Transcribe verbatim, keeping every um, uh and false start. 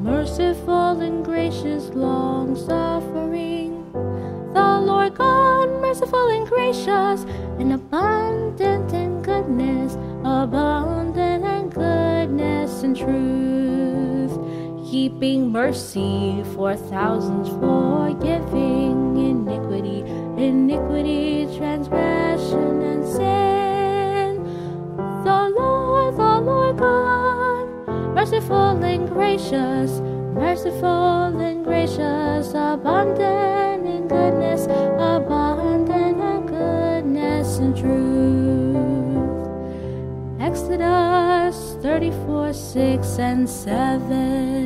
merciful and gracious, long-suffering. The Lord God, merciful and gracious, and abundant in goodness, abundant in goodness and truth, keeping mercy for thousands, forgiving iniquity, iniquity, transgression, and sin. The Lord, the Lord God, merciful and gracious, merciful and gracious, abundant in goodness, abundant in goodness and truth. Exodus thirty-four, six and seven.